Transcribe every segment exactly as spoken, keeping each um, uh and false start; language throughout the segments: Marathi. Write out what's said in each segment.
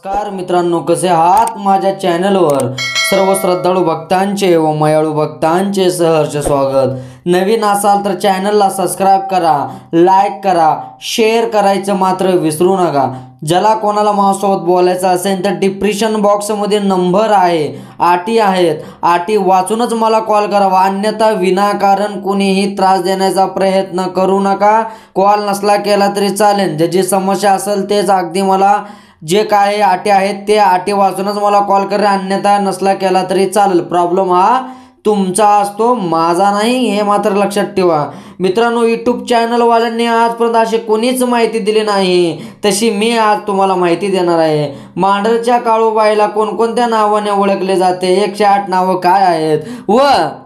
नमस्कार मित्रांनो, कसे आहात? माझ्या चॅनलवर सर्व श्रद्धाळू भक्तांचे व मायाळू भक्तांचे सहर्ष स्वागत। नवीन असाल तर चॅनलला सबस्क्राइब करा, लाईक करा, शेअर करायचं मात्र विसरू नका। ज्याला कोणाला माझ्यासोबत बोलायचं असेल तर डिस्क्रिप्शन बॉक्समध्ये नंबर आहे, अटी आहेत, अटी वाचूनच मला कॉल करावा, अन्यथा विनाकारण कोणीही त्रास देण्याचा प्रयत्न करू नका। कॉल नसला केला तरी चालेल, ज्याची समस्या असेल तेच अगदी मला जे काही अटी आहेत ते अटी वाचूनच मला कॉल करा, अन्यथा नसला केला तरी चालेल। प्रॉब्लेम हा तुमचा असतो, माझा नाही, हे मात्र लक्षात ठेवा। मित्रांनो, यूट्यूब चॅनलवाल्यांनी आजपर्यंत अशी कोणीच माहिती दिली नाही, तशी मी आज तुम्हाला माहिती देणार आहे। मांढरच्या काळूबाईला कोणकोणत्या नावाने ओळखले जाते, एकशे आठ नावं काय आहेत व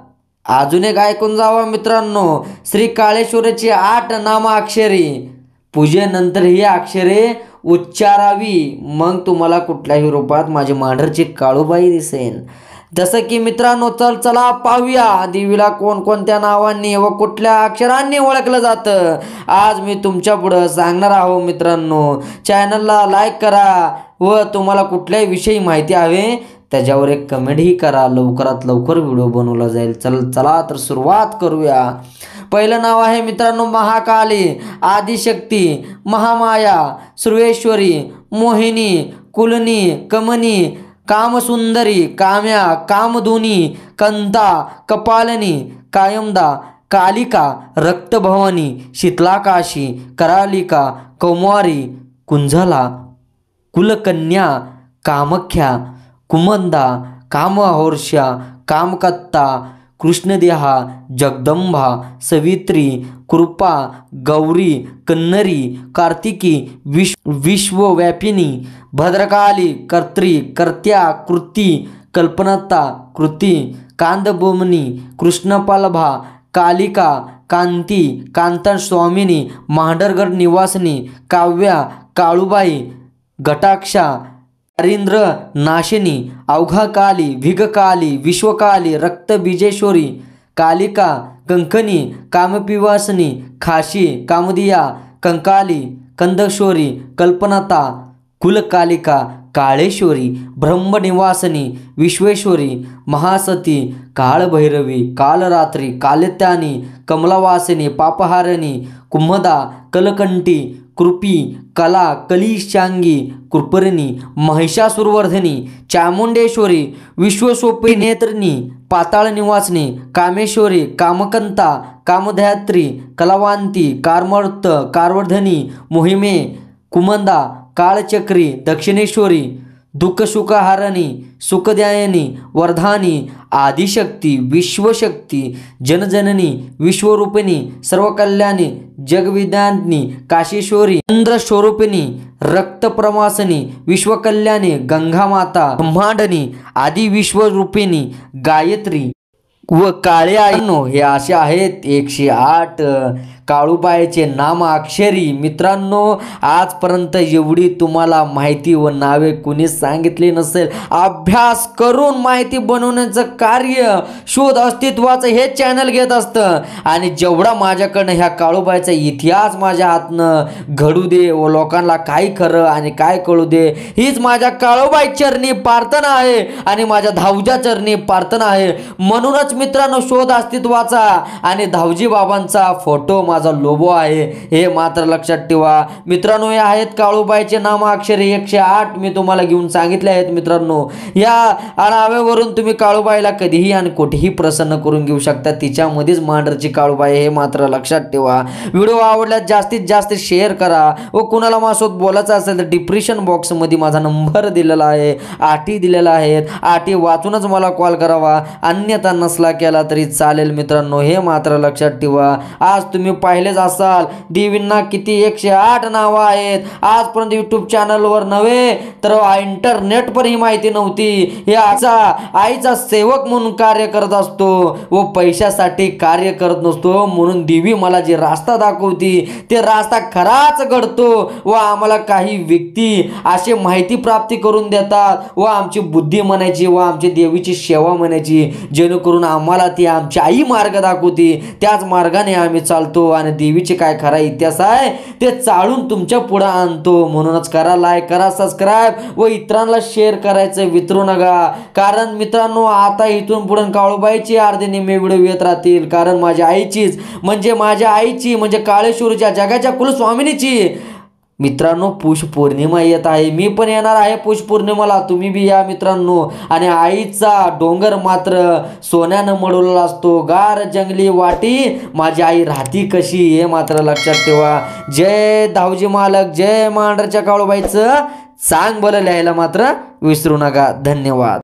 अजून एक ऐकून जावा मित्रांनो, श्री काळेश्वराची आठ नामाक्षरी, पूजेनंतर ही अक्षरे उच्चारावी, मग तुम्हाला कुठल्याही रूपात माझी मांढरची काळूबाई दिसेल। जसं की मित्रांनो, चल चला पाहूया देवीला कोणकोणत्या नावांनी व कुठल्या अक्षरांनी ओळखलं जातं, आज मी तुमच्या पुढं सांगणार आहो। मित्रांनो, चॅनलला लाईक करा व तुम्हाला कुठल्याही विषयी माहिती हवे त्याच्यावर एक कमेंटही करा, लवकरात लवकर व्हिडिओ बनवला जाईल। चल चला तर सुरुवात करूया। पहिलं नाव आहे मित्रांनो महाकाली, आदिशक्ती, महामाया, सर्वेश्वरी, मोहिनी, कुलनी, कमनी, कामसुंदरी, काम्या, कामधुनी, कंता, कपालिनी, कायमदा, कालिका, रक्तभवानी, शीतलाकाशी, करालिका, कौमारी, कुंजला, कुलकन्या, कामख्या, कुमंदा, कामहर्षा, कामकत्ता, कृष्णदेहा, जगदंबा, सवित्री, कृपा, गौरी, कन्नरी, कार्तिकी, विश्व विश्वव्यापिनी, भद्रकाली, कर्त्री, कर्त्या, कृती, कल्पनता, कृती, कांदबोमनी, कृष्णपालभा, कालिका, कांती, कांता स्वामिनी, मांढरगड निवासिनी, काव्या, काळूबाई, गटाक्षा, हरिंद्र नाशिनी, अवघाकाली, भिगकाली, विश्वकाली, रक्तबीजेश्वरी, कालिका, कंकणी, कामपिवासनी, खाशी, कामदिया, कंकाली, कंदश्वरी, कल्पनता, कुलकालिका, काळेश्वरी, ब्रह्मनिवासिनी, विश्वेश्वरी, महासती, काळभैरवी, कालरात्री, कालत्यानी, कमलावासिनी, पापहारिणी, कुमदा, कलकंठी, कृपी, कला, कलिशांगी, कृपरिणी, महिषासुरवर्धिनी, चामुंडेश्वरी, विश्वसोपी नेत्रिणी, पाताळ निवासिनी, कामेश्वरी, कामकंता, कामधयात्री, कलावांती, कारमर्त, कारवर्धनी, मोहिमे, कुमंदा, काळचक्री, दक्षिणेश्वरी, दुःखसुखहारिणी, सुखदायिनी, वर्धानी, आदिशक्ती, विश्वशक्ती, जनजननी, विश्वरूपिणी, सर्वकल्याणी, जगविदानी, काशीश्वरी, चंद्रस्वरूपिणी, रक्तप्रवासिनी, विश्वकल्याणी, गंगामाता, ब्रह्मांडनी, आदि विश्वरूपिणी, गायत्री व काळे आईनो, हे असे आहेत एकशे आठ काळूबाईचे नामाक्षरी। मित्रांनो, आजपर्यंत एवढी तुम्हाला माहिती व नावे कुणीच सांगितली नसेल। अभ्यास करून माहिती बनवण्याचं कार्य, शोध अस्तित्वाचं हे चॅनल घेत असतं, आणि जेवढा माझ्याकडनं ह्या काळूबाईचा इतिहास माझ्या हातनं घडू दे व लोकांना काय खरं आणि काय कळू दे, हीच माझ्या काळूबाई चरणी प्रार्थना आहे आणि माझ्या धावजा चरणी प्रार्थना आहे। म्हणूनच मित्रांनो, शोध अस्तित्वाचा आणि धावजी बाबांचा फोटो माझा लोगो आहे, हे मात्र लक्षात ठेवा। मित्रांनो, हे आहेत काळूबाईचे नामाक्षरी एकशे आठ, मी तुम्हाला घेऊन सांगितले आहेत। मित्रांनो, या नावावरून तुम्ही काळूबाईला कधीही आणि कुठेही प्रसन्न करून घेऊ शकता, तिच्यामध्येच मांढरची काळूबाई, हे मात्र लक्षात ठेवा। व्हिडिओ आवडल्यास जास्तीत जास्त शेअर करा व कुणाला माझ्यासोबत बोलायचं असेल तर डिस्क्रिप्शन बॉक्समध्ये माझा नंबर दिलेला आहे, अटी दिलेला आहेत, अटी वाचूनच मला कॉल करावा, अन्यथा नसला केला तरी चालेल। मित्रांनो, हे मात्र लक्षात ठेवा। आज तुम्ही पाहिलेच असाल देवींना किती एकशे आठ नावं आहेत, आजपर्यंत यूट्यूब चॅनलवर नव्हे तर इंटरनेटवर ही माहिती नव्हती। हे आईचा आईचा सेवक म्हणून कार्य करत असतो व पैशासाठी कार्य करत नसतो, म्हणून देवी मला जे रास्ता दाखवती ते रास्ता खराच घडतो व आम्हाला काही व्यक्ती अशी माहिती प्राप्ती करून देतात व आमची बुद्धी म्हणायची व आमची देवीची सेवा म्हणायची, जेणेकरून आम्हाला ती आमची आई मार्ग दाखवते, त्याच मार्गाने आम्ही चालतो। आणि देवीचे काय खरा इतिहास आहे ते चाळून तुमच्या पुढे आणतो. म्हणूनच करा लाईक, करा सबस्क्राईब व इतरांना शेअर करायचं विसरू नका. कारण मित्रांनो आता इथून पुढे काळूबाईची अर्धे निम्मे व्हिडिओ येत राहतील. कारण माझ्या आईचीच म्हणजे माझ्या आईची म्हणजे काळेश्वरीच्या जगाच्या कुलस्वामिनीची मित्रांनो पुष पौर्णिमा येत आहे. मी पण येणार आहे पुष पौर्णिमेला, तुम्ही बी या मित्रांनो. आणि आईचा डोंगर मात्र सोन्यानं मडवलेला असतो. गार जंगली वाटी माझी आई राहती कशी हे मात्र लक्षात ठेवा. जय धावजी मालक, जय मांढरच्या काळूबाईचं सांग भलं लिहायला मात्र विसरू नका. धन्यवाद.